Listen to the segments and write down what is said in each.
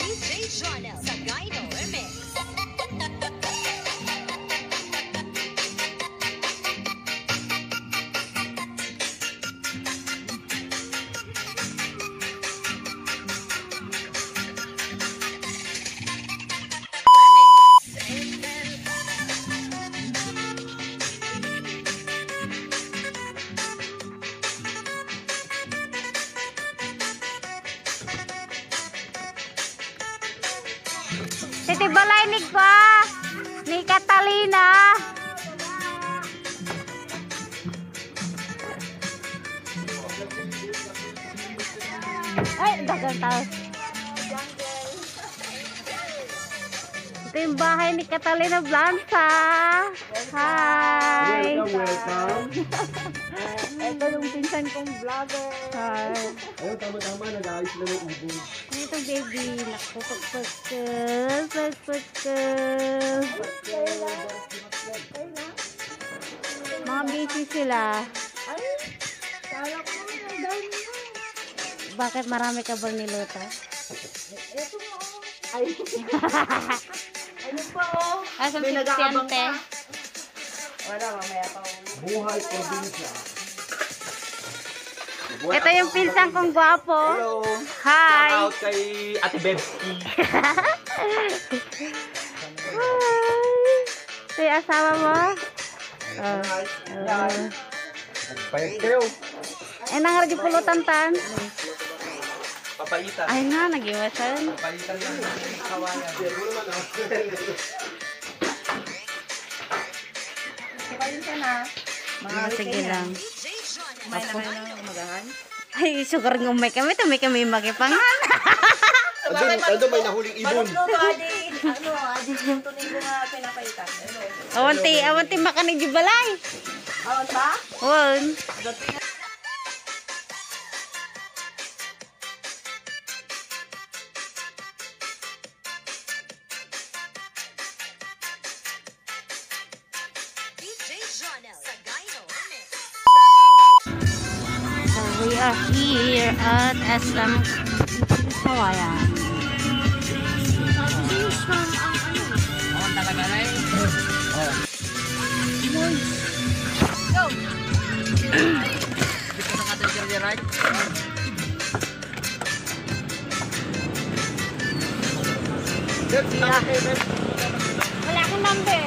DJ Jonel sa Gyno Remix. Titi balay ni pa ni Catalina. Ay, dagang tao. Ito yung bahay ni Catalina Blanca. Hi. Welcome. Ito yung pinsan kong vlogger. Hi. Ayun, tama-tama, nag-aayos na ng ibon. Ito baby, naku, pagpagkal. Mga busy sila. Bakit marami ka bang niluto? Ito mo. Ay. Ano pa oh? Asa May nag-aabang siyente? pa. Wala, mamaya pa. Buhay probinsya. Ito yung pinsan kong gwapo. Hello. Hi. Shout out kay Ate Bebski. Ito yung asawa mo? Payag kayo. Eh, nangaragi pulutan tan. Papaitan. Ay nga, nag-iwasan. Papaitan lang ng kawayan. Kapayin ka na. Sige lang. DJ Jonel. Kumain na kayo ng umagahan? Ay, sugar ng may kami. Ito may kami magipangan. Ando may nahuling ibon. Paano ba, Adi? Ano, Adi, yung tunay ko nga pinapayitan. Awanti makanig di balay. Awan pa? Wan. DJ Jonel sa Gyno Remix. So we are here at SM Kawayan. Awan talaga na eh. Go! Dito na ka dyan right? Wala akong number.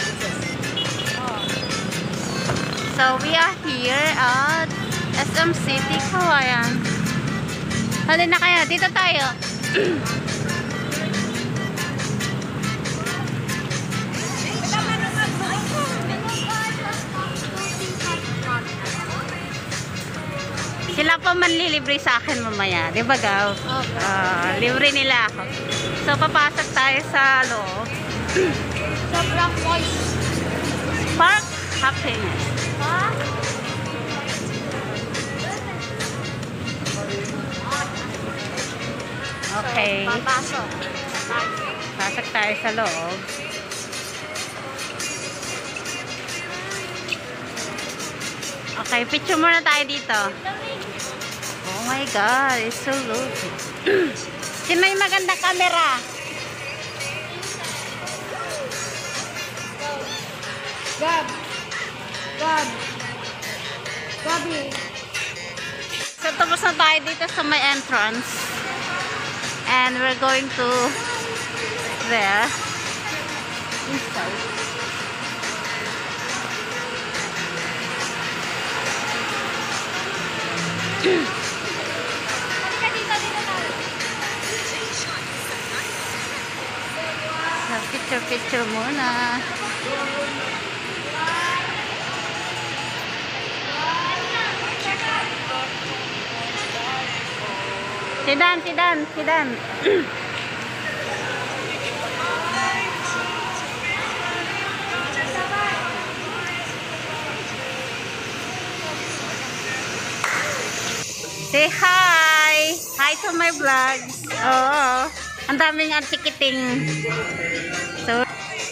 So we are here at SM City Kawayan. Halina kayo, dito tayo. Sila pa manlilibre sa akin mamaya, di ba Gaw? Libre nila ako. So papasok tayo sa loob. Sobrang moist. Spark Happiness. Okay. Papasok. Pasok tayo sa loob. Okay, picture muna tayo dito. Oh my God, it's so good. Sino yung maganda camera? Gab. Gab. Gabi. So, tapos na tayo dito sa may entrance. And we're going to there. Inside. So, picture muna. Sidan. Say hi! Hi to my vlogs. Oo. Ang daming artikiting. So,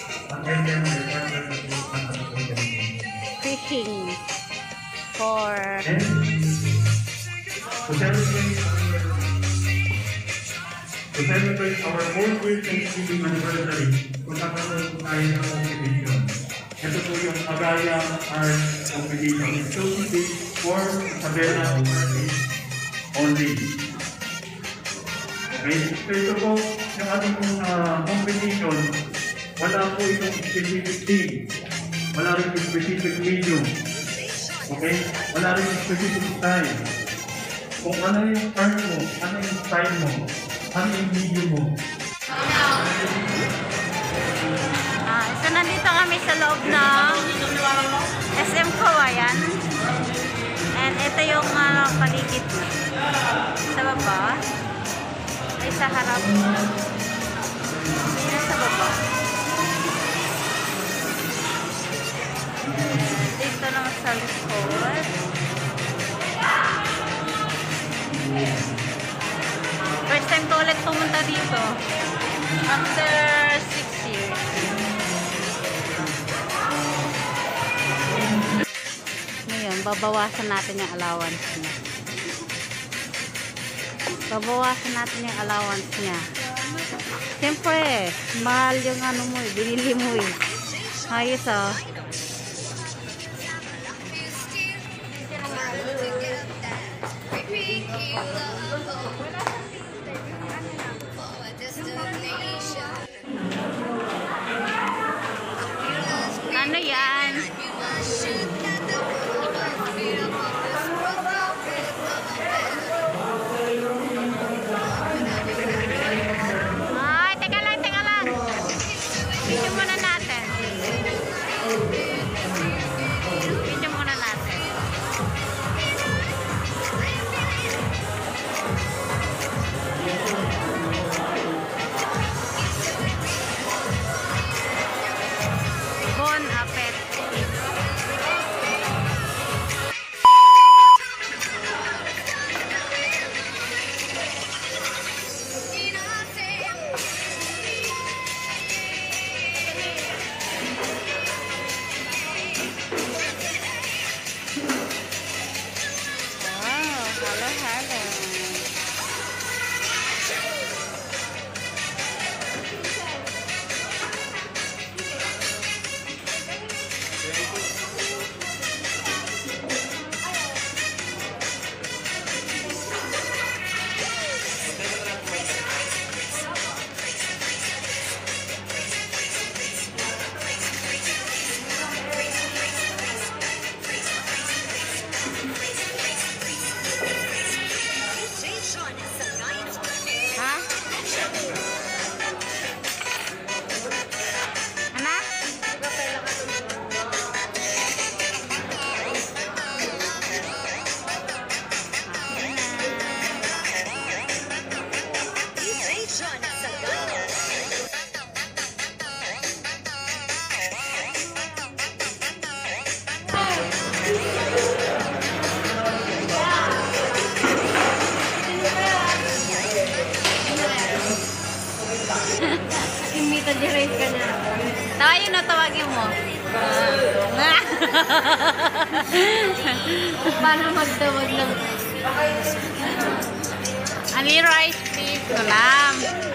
fishing for To celebrate our most recent Thanksgiving anniversary, magkakaroon po tayo ng competition. Ito po yung Agaya Art Competition. Exclusively for Isabela Overseas only. Okay, so ito po yung ating competition. Wala po itong specific team. Wala rin yung specific medium. Okay? Wala rin yung specific time. Kung ano yung art mo, ano yung style mo, ano yung medium mo. So nandito kami sa loob ng SM Kawayan. And ito yung paligid sa baba. Ay sa harap. Yan sa baba. Dito naman sa likod. First time ko ulit pumunta dito. After 6 years. Ngayon, babawasan natin yung allowance niya. Babawasan natin yung allowance niya. Siyempre, mahal yung ano mo eh, binili mo eh. Ayos ah. Ano yan? Ay, teka lang, teka lang. Video muna natin. Video muna natin. Bon appetit. Wow, hello, hello. Ha? Anak? Imita direct ka na. Tawagin mo, tawagin mo. Paano magtawag ng Ali rice, please. Salam.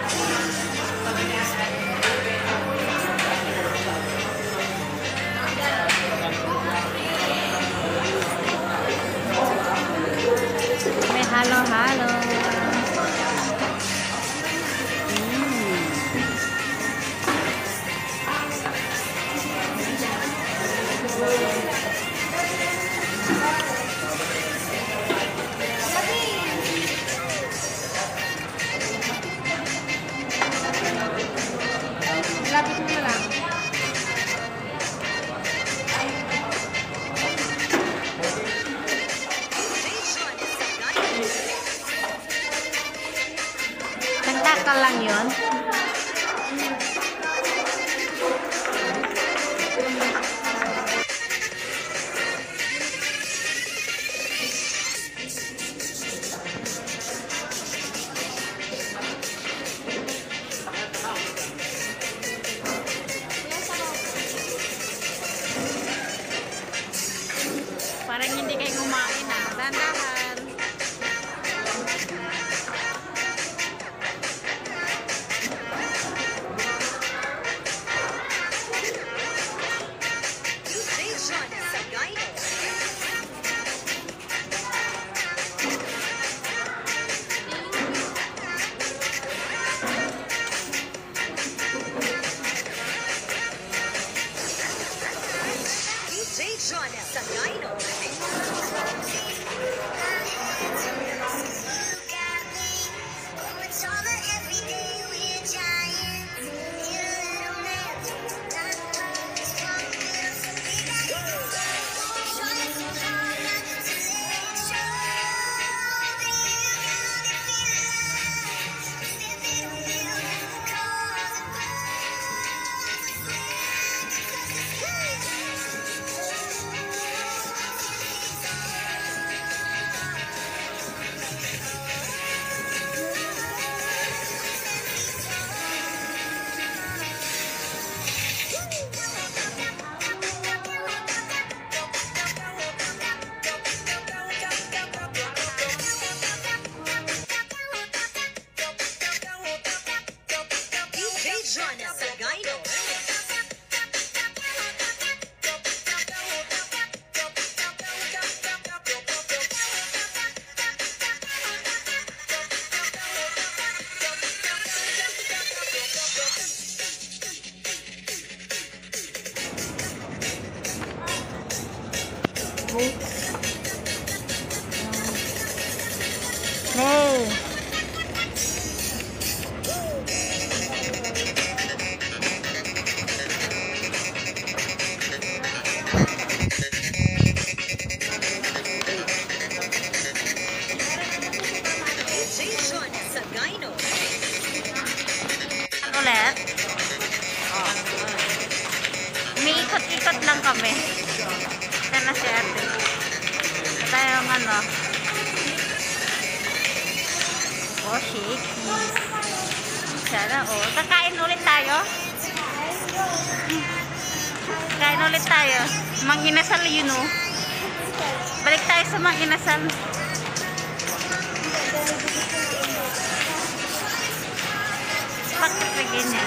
May halo-halo. lapit mo na lang? Nagtaka lang yun. Parang hindi kayo kumain ah. Dandahan. Hey. DJ Jonel Sagayno. Ulit. Oh. May ikot-ikot lang kami. Sana si ate. Tayong ano. Oh, shake. Sana, oh. Kakain ulit tayo? Kain ulit tayo. Manginasal yun, oh. Balik tayo sa manginasal. Bakit na ganyan?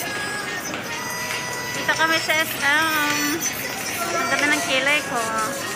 Dito kami sa SM. Ang ganda ng kilay ko.